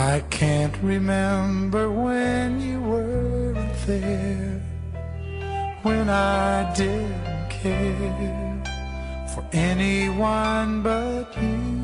I can't remember when you weren't there, when I didn't care for anyone but you.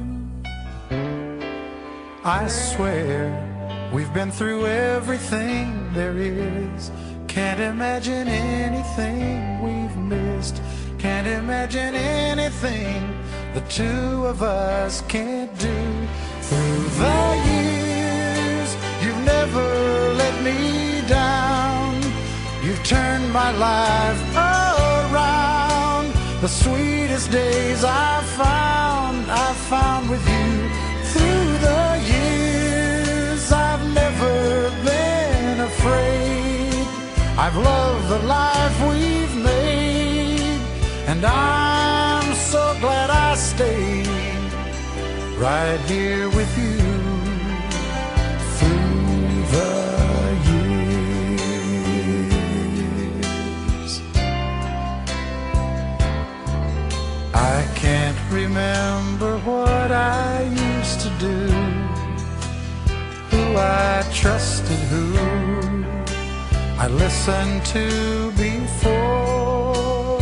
I swear we've been through everything there is. Can't imagine anything we've missed. Can't imagine anything the two of us can't do. Through the years, you've never let me down. You've turned my life around. The sweetest days I've found with you. Through the years, I've never been afraid. I've loved the life we've made, and I'm so glad I stayed right here with you through the years. I can't remember what I used to do, who I trusted, who I listened to before.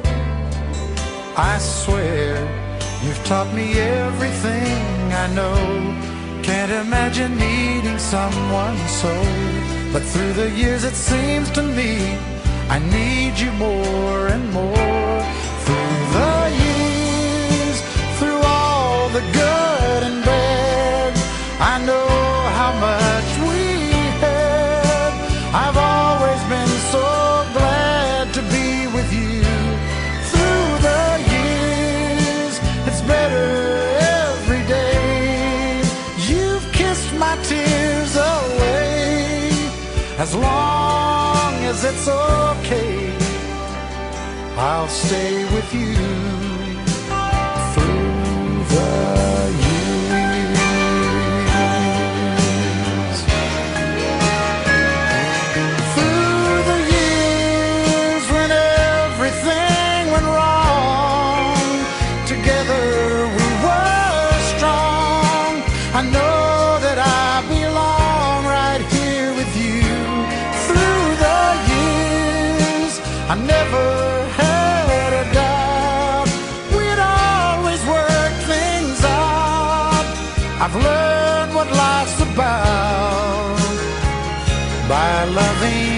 I swear you've taught me everything I know. Can't imagine needing someone so. But through the years it seems to me I need you more and more. Through the years, through all the good and bad, I know how much we had. I've always been so glad to be with you. Through the years, it's better every day. You've kissed my tears away. As long as it's okay, I'll stay with you through the years. Through the years when everything went wrong, together we were strong. I know that I belong right here with you. Through the years, I never had a doubt we'd always work things out. I've learned what life's about by loving